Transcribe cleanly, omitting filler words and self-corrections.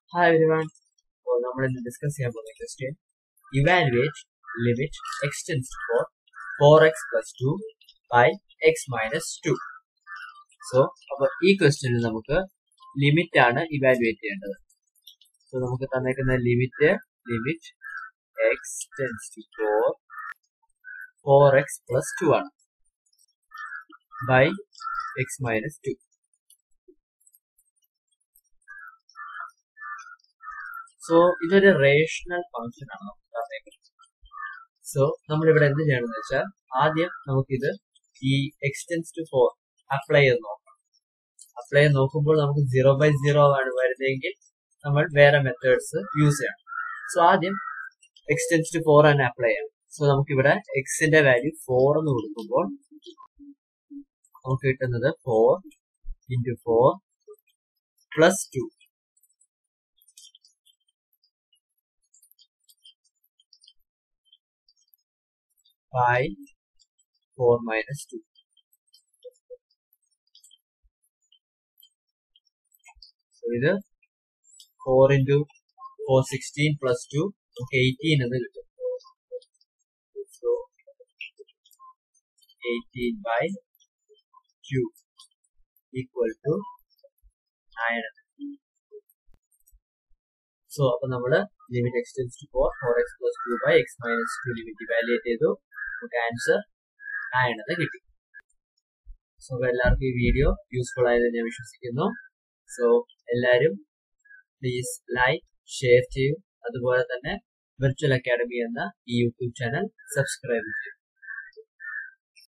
Hi everyone. നമ്മൾ ഇന്ന് discuss ചെയ്യാൻ പോകുന്ന question evaluate limit x tends to 4x plus 2 by x minus 2. So അപ്പോൾ ഈ ക്വസ്റ്റ്യനിൽ നമുക്ക് ലിമിറ്റ് ആണ് ഇവാലുവേറ്റ് ചെയ്യേണ്ടത്. സോ നമുക്ക് തന്നേക്കുന്ന limit x tends to 4x plus 2 ആണ് by x minus 2. സോ ഇതൊരു റേഷണൽ ഫംഗ്ഷൻ ആണ് നമുക്ക് തന്നേക്കുന്നത്. സോ നമ്മളിവിടെ എന്ത് ചെയ്യണമെന്ന് വെച്ചാൽ ആദ്യം നമുക്കിത് ഈ x tends to 4 അപ്ലൈ ചെയ്ത് നോക്കാം. അപ്ലൈ ചെയ്ത് നോക്കുമ്പോൾ നമുക്ക് 0/0 ആണ് വരുന്നതെങ്കിൽ നമ്മൾ വേറെ മെത്തേഡ്സ് യൂസ് ചെയ്യണം. സോ ആദ്യം x tends to 4 തന്നെ അപ്ലൈ ചെയ്യണം. സോ നമുക്കിവിടെ എക്സിന്റെ വാല്യൂ 4 എന്ന് കൊടുക്കുമ്പോൾ നമുക്ക് കിട്ടുന്നത് 4 into 4 plus 2 by 4 minus 2. So ഇത് 4 into 4 16 plus 2 നമുക്ക് 18 എന്ന് കിട്ടും. So 18 by 2 equal to 9. So അപ്പൊ നമ്മള് limit x tends to 4x plus 2 by x minus 2 limit evaluate ചെയ്തു. നമുക്ക് ആൻസർ 9 എന്ന് കിട്ടി. സോ എല്ലാവർക്കും ഈ വീഡിയോ യൂസ്ഫുൾ ആയെന്ന് ഞാൻ വിശ്വസിക്കുന്നു. സോ എല്ലാവരും പ്ലീസ് ലൈക്ക്, ഷെയർ ചെയ്യൂ. അതുപോലെ തന്നെ വിർച്വൽ അക്കാഡമി എന്ന ഈ യൂട്യൂബ് ചാനൽ സബ്സ്ക്രൈബ് ചെയ്യൂ.